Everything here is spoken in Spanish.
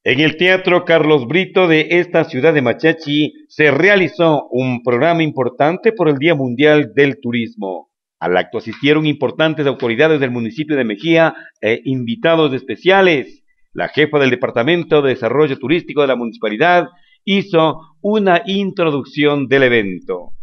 En el Teatro Carlos Brito de esta ciudad de Machachi se realizó un programa importante por el Día Mundial del Turismo. Al acto asistieron importantes autoridades del municipio de Mejía e invitados especiales. La jefa del Departamento de Desarrollo Turístico de la municipalidad hizo una introducción del evento.